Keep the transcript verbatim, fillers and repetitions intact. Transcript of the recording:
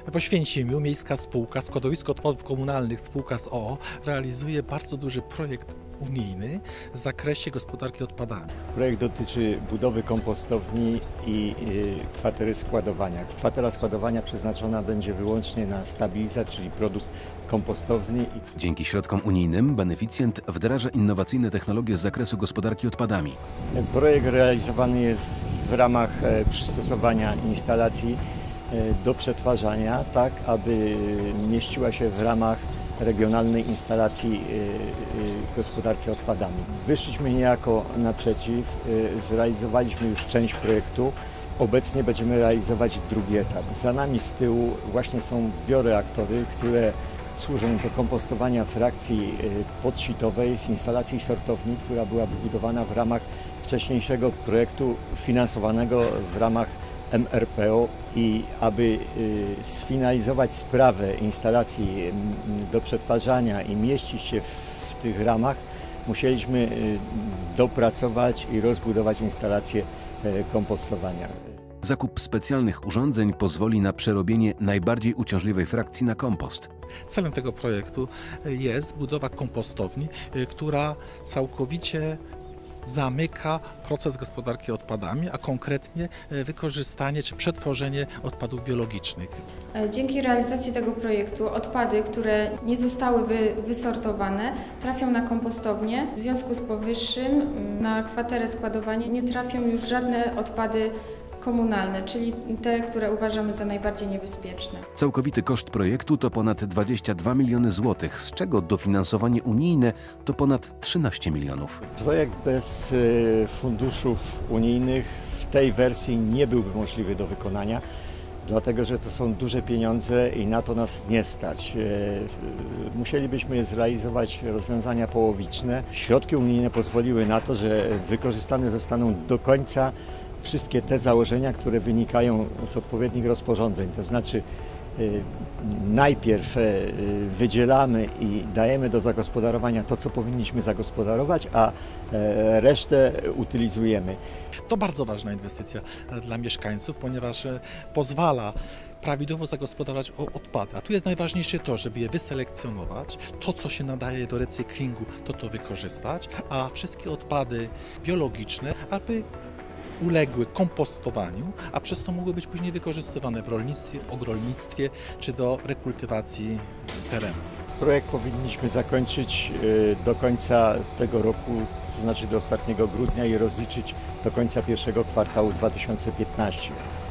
W Oświęcimiu miejska spółka Składowisko Odpadów Komunalnych, spółka z o o, realizuje bardzo duży projekt unijny w zakresie gospodarki odpadami. Projekt dotyczy budowy kompostowni i kwatery składowania. Kwatera składowania przeznaczona będzie wyłącznie na stabilizat, czyli produkt kompostowny. Dzięki środkom unijnym beneficjent wdraża innowacyjne technologie z zakresu gospodarki odpadami. Projekt realizowany jest w ramach przystosowania instalacji do przetwarzania, tak aby mieściła się w ramach regionalnej instalacji gospodarki odpadami. Wyszliśmy niejako naprzeciw, zrealizowaliśmy już część projektu, obecnie będziemy realizować drugi etap. Za nami z tyłu właśnie są bioreaktory, które służą do kompostowania frakcji podsitowej z instalacji sortowni, która była wybudowana w ramach wcześniejszego projektu finansowanego w ramach M R P O i aby sfinalizować sprawę instalacji do przetwarzania i mieścić się w tych ramach, musieliśmy dopracować i rozbudować instalację kompostowania. Zakup specjalnych urządzeń pozwoli na przerobienie najbardziej uciążliwej frakcji na kompost. Celem tego projektu jest budowa kompostowni, która całkowicie zamyka proces gospodarki odpadami, a konkretnie wykorzystanie czy przetworzenie odpadów biologicznych. Dzięki realizacji tego projektu odpady, które nie zostały wy, wysortowane, trafią na kompostownię. W związku z powyższym na kwaterę składowania nie trafią już żadne odpady komunalne, czyli te, które uważamy za najbardziej niebezpieczne. Całkowity koszt projektu to ponad dwadzieścia dwa miliony złotych, z czego dofinansowanie unijne to ponad trzynaście milionów. Projekt bez funduszów unijnych w tej wersji nie byłby możliwy do wykonania, dlatego że to są duże pieniądze i na to nas nie stać. Musielibyśmy zrealizować rozwiązania połowiczne. Środki unijne pozwoliły na to, że wykorzystane zostaną do końca wszystkie te założenia, które wynikają z odpowiednich rozporządzeń, to znaczy y, najpierw y, wydzielamy i dajemy do zagospodarowania to, co powinniśmy zagospodarować, a y, resztę utylizujemy. To bardzo ważna inwestycja dla mieszkańców, ponieważ pozwala prawidłowo zagospodarować odpady. A tu jest najważniejsze to, żeby je wyselekcjonować, to co się nadaje do recyklingu, to to wykorzystać, a wszystkie odpady biologiczne, aby uległy kompostowaniu, a przez to mogły być później wykorzystywane w rolnictwie, w ogrodnictwie czy do rekultywacji terenów. Projekt powinniśmy zakończyć do końca tego roku, to znaczy do ostatniego grudnia i rozliczyć do końca pierwszego kwartału dwa tysiące piętnastego.